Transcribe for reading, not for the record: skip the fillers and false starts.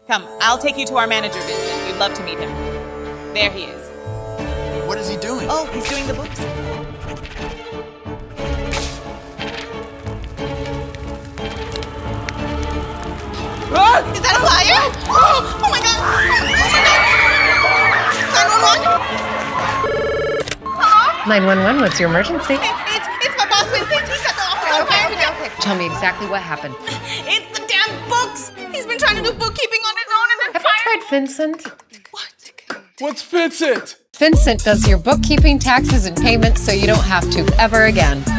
Come, I'll take you to our manager, Vincent. You'd love to meet him. There he is. What is he doing? Oh, he's doing the books. Is that a liar? Oh my god! Oh my god! 911? Hello? 911, what's your emergency? It's my boss, Vincent. He's at the office. Okay. Tell me exactly what happened. It's the damn books. He's been trying to do bookkeeping on his own and then Have you tried Fincent? What? What's Fincent? Fincent does your bookkeeping, taxes, and payments so you don't have to ever again.